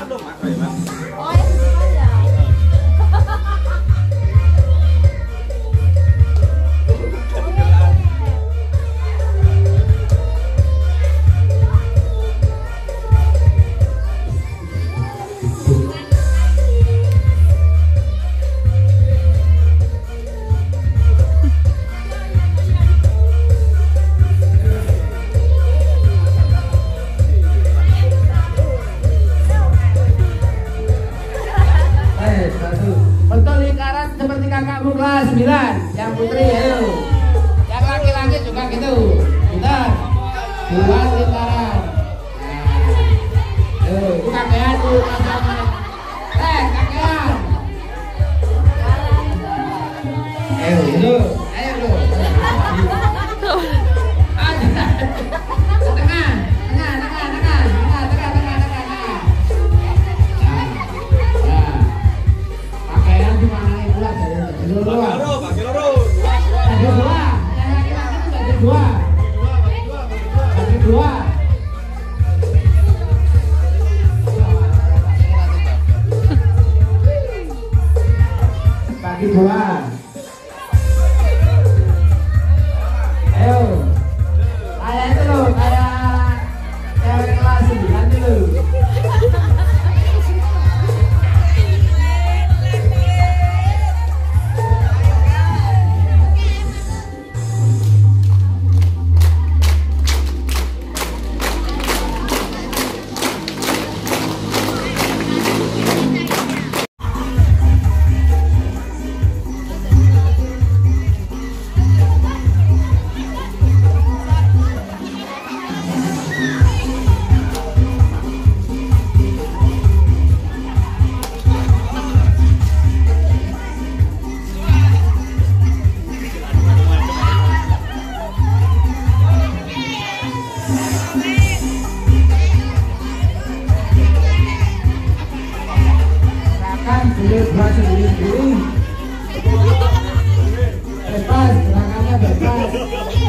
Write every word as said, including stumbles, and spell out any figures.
dong, Mas. Oh, ya, Oh, ya, semuanya. Untuk lingkaran seperti kakakmu kelas sembilan, yang putri ayo. Yang laki-laki juga gitu. Bentar. Buat lingkaran. Nah. Tuh, itu kakean tuh, kakean. Eh, kakean. Ayo, itu. Ayo lu. Ayo. Tengah, tengah, tengah, tengah, tengah, tengah, tengah, tengah, tengah. Nah. Nah. Pakaian cuma naik pula dari dari dua. pakai loro. Bagi dua. Yang laki-laki itu bagi dua. Bagi dua. Bagi dua. Ayo. Kayak itu loh, kayak cewek kelas sembilan itu loh. Berhasil sendiri, bebas, gerakannya bebas.